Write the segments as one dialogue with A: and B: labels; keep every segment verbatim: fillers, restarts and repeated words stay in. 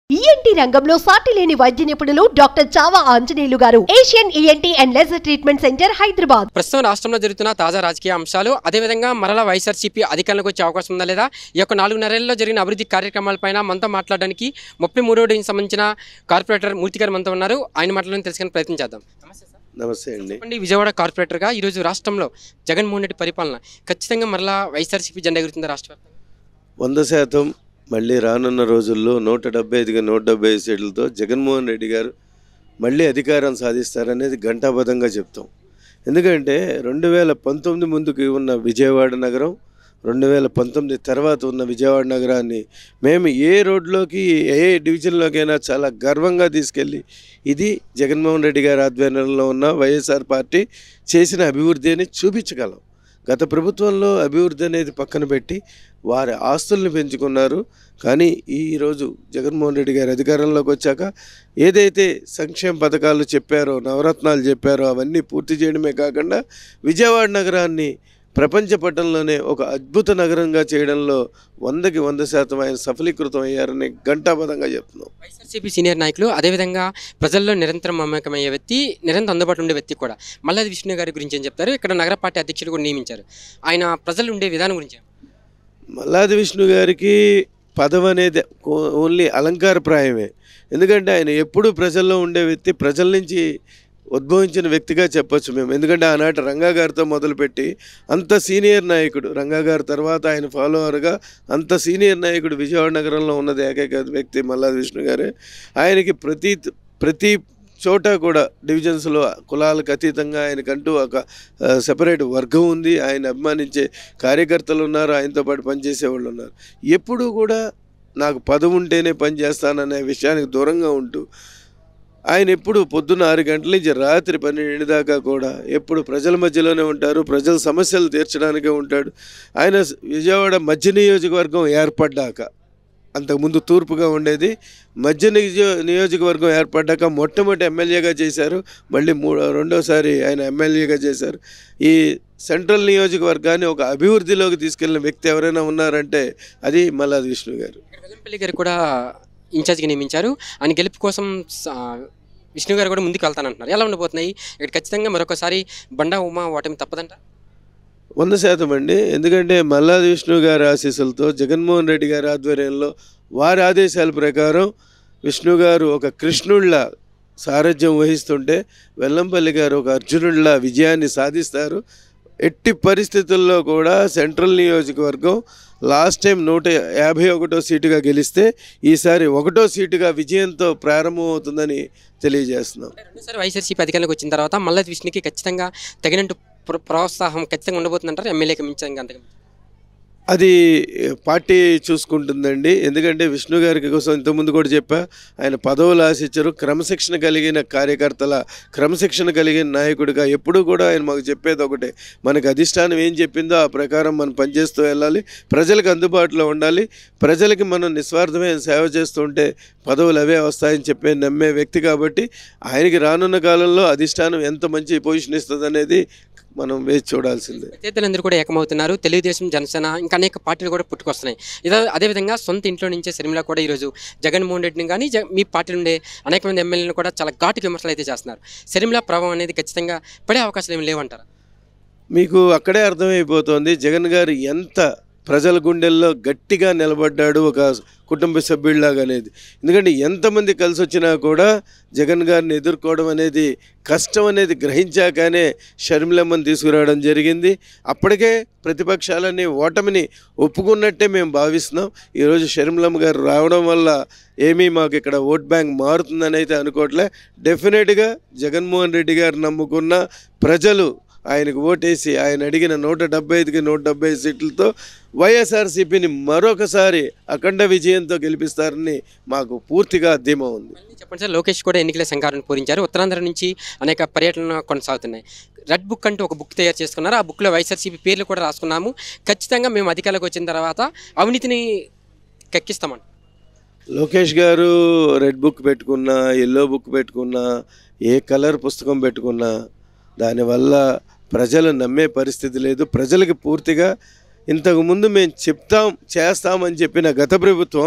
A: ENT రంగంలో సాటి లేని వైద్య నిపుణులు డాక్టర్ చావా ఆంజనేయులు గారు Asian ENT and laser treatment centre Hyderabad.
B: ప్రస్తుతం రాష్ట్రంలో జరుగుతున్న తాజా రాజకీయ అంశాలు, అదేవిధంగా మరలా వైఎస్ఆర్సీపీ అధికారంలోకి వచ్చే అవకాశం ఉందా లేదా, ఈ యొక్క నాలుగున్నరేళ్లలో జరిగిన అభివృద్ధి కార్యక్రమాలపైన మనతో మాట్లాడడానికి ముప్పై మూడో డివిజన్ సంబంధించిన కార్పొరేటర్ మూర్తి గారు మనతో ఉన్నారు. ఆయన మాటలను తెలుసుకునే ప్రయత్నం చేద్దాం.
C: నమస్తే అండి.
B: చెప్పండి, విజయవాడ కార్పొరేటర్గా ఈరోజు రాష్ట్రంలో జగన్మోహన్ రెడ్డి పరిపాలన ఖచ్చితంగా మరలా వైఎస్ఆర్సీపీ జెండా ఎగురుతుందా రాష్ట్ర వ్యాప్తంగా?
C: వంద శాతం మళ్ళీ రానున్న రోజుల్లో నూట డెబ్బై ఐదుగా నూట డెబ్బై ఐదు సీట్లతో జగన్మోహన్ రెడ్డి గారు మళ్ళీ అధికారం సాధిస్తారనేది ఘంటాబద్ధంగా చెప్తాం. ఎందుకంటే రెండు వేల పంతొమ్మిది ముందుకు ఉన్న విజయవాడ నగరం, రెండు వేల పంతొమ్మిది తర్వాత ఉన్న విజయవాడ నగరాన్ని మేము ఏ రోడ్లోకి ఏ డివిజన్లోకైనా చాలా గర్వంగా తీసుకెళ్ళి ఇది జగన్మోహన్ రెడ్డి గారి ఆధ్వర్యంలో ఉన్న వైఎస్ఆర్ పార్టీ చేసిన అభివృద్ధి అని చూపించగలం. గత ప్రభుత్వంలో అభివృద్ధి అనేది పక్కన పెట్టి వారి ఆస్తుల్ని పెంచుకున్నారు. కానీ ఈరోజు జగన్మోహన్ రెడ్డి గారి అధికారంలోకి వచ్చాక ఏదైతే సంక్షేమ పథకాలు చెప్పారో, నవరత్నాలు చెప్పారో అవన్నీ పూర్తి చేయడమే కాకుండా విజయవాడ నగరాన్ని ప్రపంచ పటంలోనే ఒక అద్భుత నగరంగా చేయడంలో వందకి వంద శాతం ఆయన సఫలీకృతం అయ్యారని ఘంటాబద్ధంగా చెప్తున్నాం.
B: వైఎస్ఆర్సీపీ సీనియర్ నాయకులు, అదేవిధంగా ప్రజల్లో నిరంతరం మమేకమయ్యే వ్యక్తి, నిరంతరం అందుబాటులో ఉండే వ్యక్తి కూడా మల్లాది విష్ణు గారి గురించి ఏం చెప్తారు? ఇక్కడ నగర పార్టీ అధ్యక్షులు కూడా నియమించారు. ఆయన ప్రజలు ఉండే విధానం గురించి.
C: మల్లాది విష్ణు గారికి పదవి అనేది ఓన్లీ అలంకారప్రాయమే. ఎందుకంటే ఆయన ఎప్పుడూ ప్రజల్లో ఉండే వ్యక్తి, ప్రజల నుంచి ఉద్భవించిన వ్యక్తిగా చెప్పొచ్చు మేము. ఎందుకంటే ఆనాటి రంగా గారితో మొదలుపెట్టి అంత సీనియర్ నాయకుడు, రంగా గారి తర్వాత ఆయన ఫాలోవర్గా అంత సీనియర్ నాయకుడు విజయవాడ నగరంలో ఉన్నది ఏకైక వ్యక్తి మల్లాది విష్ణు గారే. ఆయనకి ప్రతి ప్రతి చోట కూడా డివిజన్స్లో కులాలకు అతీతంగా ఆయనకంటూ ఒక సెపరేట్ వర్గం ఉంది. ఆయన అభిమానించే కార్యకర్తలు ఉన్నారు, ఆయనతో పాటు పనిచేసేవాళ్ళు ఉన్నారు. ఎప్పుడూ కూడా నాకు పదవి ఉంటేనే పనిచేస్తాననే విషయానికి దూరంగా ఉంటూ ఆయన ఎప్పుడు పొద్దున్న ఆరు గంటల నుంచి రాత్రి పన్నెండు దాకా కూడా ఎప్పుడు ప్రజల మధ్యలోనే ఉంటారు, ప్రజల సమస్యలు తీర్చడానికే ఉంటాడు. ఆయన విజయవాడ మధ్య నియోజకవర్గం ఏర్పడ్డాక, అంతకుముందు తూర్పుగా ఉండేది, మధ్య నియో నియోజకవర్గం ఏర్పడ్డాక మొట్టమొదటి ఎమ్మెల్యేగా చేశారు. మళ్ళీ మూడో రెండోసారి ఆయన ఎమ్మెల్యేగా చేశారు. ఈ సెంట్రల్ నియోజకవర్గాన్ని ఒక అభివృద్ధిలోకి తీసుకెళ్లిన వ్యక్తి ఎవరైనా ఉన్నారంటే అది మల్లాది విష్ణు గారు.
B: వెల్లంపల్లి గారు కూడా ఇన్ఛార్జ్గా నియమించారు. ఆయన గెలుపు కోసం విష్ణు గారు కూడా ముందుకు వెళ్తానంటున్నారు. ఎలా ఉండబోతున్నాయి ఇక్కడ? ఖచ్చితంగా మరొకసారి బండా ఉమా ఓటమి తప్పదంట.
C: వంద శాతం అండి. ఎందుకంటే మల్లాది విష్ణు గారి ఆశీస్సులతో జగన్మోహన్ రెడ్డి గారి ఆధ్వర్యంలో వారి ఆదేశాల ప్రకారం విష్ణు గారు ఒక కృష్ణుళ్ళ సారథ్యం వహిస్తుంటే వెల్లంపల్లి గారు ఒక అర్జునుళ్ళ విజయాన్ని సాధిస్తారు. ఎట్టి పరిస్థితుల్లో కూడా సెంట్రల్ నియోజకవర్గం లాస్ట్ టైం నూట యాభై ఒకటో సీటుగా గెలిస్తే ఈసారి ఒకటో సీటుగా విజయంతో ప్రారంభమవుతుందని తెలియజేస్తున్నాం.
B: రెండోసారి వైఎస్ఆర్సీపీ అధికారంలోకి వచ్చిన తర్వాత మల్లాది విష్ణుకి ఖచ్చితంగా తగినట్టు ప్రోత్సాహం ఖచ్చితంగా ఉండబోతుందంటారు ఎమ్మెల్యేకి మించంగా? అంతగా
C: అది పార్టీ చూసుకుంటుందండి. ఎందుకంటే విష్ణు గారికి కోసం ఇంతకుముందు కూడా చెప్పా, ఆయన పదవులు ఆశించరు. క్రమశిక్షణ కలిగిన కార్యకర్తల, క్రమశిక్షణ కలిగిన నాయకుడిగా ఎప్పుడూ కూడా ఆయన మాకు చెప్పేది ఒకటే, మనకు అధిష్టానం ఏం చెప్పిందో ఆ ప్రకారం మనం పనిచేస్తూ వెళ్ళాలి, ప్రజలకు అందుబాటులో ఉండాలి, ప్రజలకి మనం నిస్వార్థమైన సేవ చేస్తుంటే పదవులు అవే వస్తాయని చెప్పే నమ్మే వ్యక్తి. కాబట్టి ఆయనకి రానున్న కాలంలో అధిష్టానం ఎంత మంచి పొజిషన్ ఇస్తుంది అనేది మనం వేచి చూడాల్సిందే.
B: ప్రత్యర్థులందరూ కూడా ఏకమవుతున్నారు. తెలుగుదేశం, జనసేన, ఇంకా అనేక పార్టీలు కూడా పుట్టుకొస్తున్నాయి. ఇదే అదేవిధంగా సొంత ఇంట్లో నుంచే షర్మిల కూడా ఈరోజు జగన్మోహన్ రెడ్డిని కానీ మీ పార్టీ నుండే అనేక మంది ఎమ్మెల్యేలను కూడా చాలా ఘాటు విమర్శలు అయితే చేస్తున్నారు. షర్మిల ప్రభావం అనేది ఖచ్చితంగా పడే అవకాశాలు ఏమి లేవంటారా?
C: మీకు అక్కడే అర్థమైపోతుంది జగన్ గారు ఎంత ప్రజల గుండెల్లో గట్టిగా నిలబడ్డాడు ఒక కుటుంబ సభ్యుడిలాగా అనేది. ఎందుకంటే ఎంతమంది కలిసి వచ్చినా కూడా జగన్ గారిని ఎదుర్కోవడం అనేది కష్టం అనేది గ్రహించాకనే షర్మిలమ్మని తీసుకురావడం జరిగింది. అప్పటికే ప్రతిపక్షాలన్నీ ఓటమిని ఒప్పుకున్నట్టే మేము భావిస్తున్నాం. ఈరోజు షర్మిలమ్మ గారు రావడం వల్ల ఏమీ మాకు ఇక్కడ ఓట్ బ్యాంక్ మారుతుందని అయితే అనుకోవట్లే. డెఫినెట్గా జగన్మోహన్ రెడ్డి గారు నమ్ముకున్న ప్రజలు ఆయనకు ఓటేసి ఆయన అడిగిన నూట డెబ్బై ఐదుకి నూట డెబ్బై ఐదు సీట్లతో వైఎస్ఆర్సీపీని మరొకసారి అఖండ విజయంతో గెలిపిస్తారని మాకు పూర్తిగా ధీమా ఉంది.
B: చెప్పండి సార్, లోకేష్ కూడా ఎన్నికల సంఘాలను పూరించారు. ఉత్తరాంధ్ర నుంచి అనేక పర్యటనలు కొనసాగుతున్నాయి. రెడ్ బుక్ అంటూ ఒక బుక్ తయారు చేసుకున్నారు. ఆ బుక్లో వైఎస్ఆర్సీపీ పేర్లు కూడా రాసుకున్నాము. ఖచ్చితంగా మేము అధికారంలోకి వచ్చిన తర్వాత అవినీతిని కక్కిస్తామంట.
C: లోకేష్ గారు రెడ్ బుక్ పెట్టుకున్నా, ఎల్లో బుక్ పెట్టుకున్నా, ఏ కలర్ పుస్తకం పెట్టుకున్నా దానివల్ల ప్రజలు నమ్మే పరిస్థితి లేదు. ప్రజలకి పూర్తిగా ఇంతకుముందు మేము చెప్తాం చేస్తామని చెప్పిన గత ప్రభుత్వం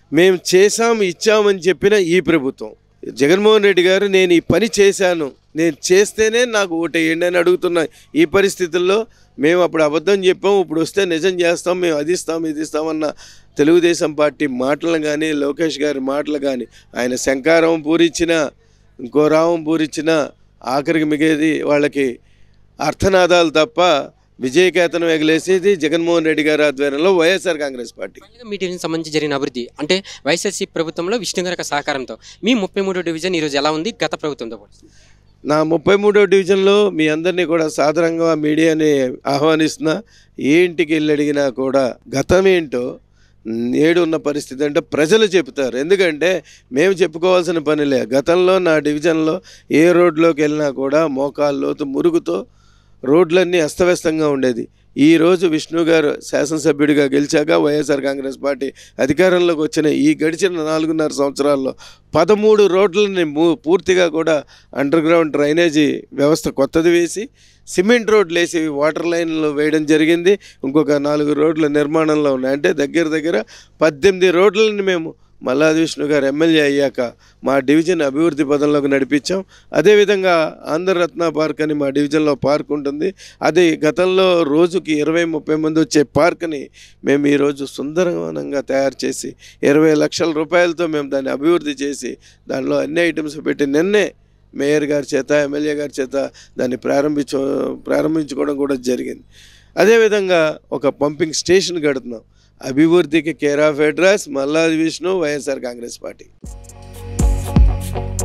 C: మేము చేశాం ఇచ్చామని చెప్పిన ఈ ప్రభుత్వం. జగన్మోహన్ రెడ్డి గారు నేను ఈ పని చేశాను, నేను చేస్తేనే నాకు ఓటేయండి అని అడుగుతున్న ఈ పరిస్థితుల్లో మేము అప్పుడు అబద్ధం చెప్పాం, ఇప్పుడు వస్తే నిజం చేస్తాం, మేము అది ఇస్తాం ఇది ఇస్తామన్న తెలుగుదేశం పార్టీ మాటలు కానీ లోకేష్ గారి మాటలు కానీ, ఆయన శంకారం పూరించిన ఇంకో రావం పూరించిన ఆఖరికి మిగేది వాళ్ళకి అర్థనాదాలు తప్ప విజయకేతనం ఎగలేసేది జగన్మోహన్ రెడ్డి గారి ఆధ్వర్యంలో వైఎస్ఆర్ కాంగ్రెస్ పార్టీ.
B: మీ డివిజన్ సంబంధించి జరిగిన అభివృద్ధి అంటే వైఎస్ఆర్సీ ప్రభుత్వంలో విష్ణు గారి సహకారంతో మీ ముప్పై మూడో డివిజన్ ఈరోజు ఎలా ఉంది గత ప్రభుత్వంతో పాటు?
C: నా ముప్పై మూడో డివిజన్లో మీ అందరినీ కూడా సాధారణంగా మీడియాని ఆహ్వానిస్తున్నా. ఏ ఇంటికి వెళ్ళి అడిగినా కూడా గతం ఏంటో నేడు ఉన్న పరిస్థితి అంటే ప్రజలు చెప్తారు. ఎందుకంటే మేము చెప్పుకోవాల్సిన పనిలే. గతంలో నా డివిజన్లో ఏ రోడ్లోకి వెళ్ళినా కూడా మోకాల్లోతు మురుగుతో రోడ్లన్నీ అస్తవ్యస్తంగా ఉండేది. ఈరోజు విష్ణు గారు శాసనసభ్యుడిగా గెలిచాక వైఎస్ఆర్ కాంగ్రెస్ పార్టీ అధికారంలోకి వచ్చిన ఈ గడిచిన నాలుగున్నర సంవత్సరాల్లో పదమూడు రోడ్లని పూర్తిగా కూడా అండర్ గ్రౌండ్ డ్రైనేజీ వ్యవస్థ కొత్తది వేసి సిమెంట్ రోడ్లు వేసి వాటర్ లైన్లు వేయడం జరిగింది. ఇంకొక నాలుగు రోడ్ల నిర్మాణంలో ఉన్నాయి. అంటే దగ్గర దగ్గర పద్దెనిమిది రోడ్లని మేము మల్లాది విష్ణు గారు ఎమ్మెల్యే అయ్యాక మా డివిజన్ అభివృద్ధి పదంలోకి నడిపించాం. అదేవిధంగా ఆంధ్రరత్న పార్క్ అని మా డివిజన్లో పార్క్ ఉంటుంది. అది గతంలో రోజుకి ఇరవై ముప్పై మంది వచ్చే పార్క్ని మేము ఈరోజు సుందరవనంగా తయారు చేసి ఇరవై లక్షల రూపాయలతో మేము దాన్ని అభివృద్ధి చేసి దానిలో అన్ని ఐటమ్స్ పెట్టి నిన్నే మేయర్ గారి చేత ఎమ్మెల్యే గారి చేత దాన్ని ప్రారంభించ ప్రారంభించుకోవడం కూడా జరిగింది. అదేవిధంగా ఒక పంపింగ్ స్టేషన్ కడుతున్నాం. అభివృద్ధికి care of address Malladi Vishnu YSR Congress party.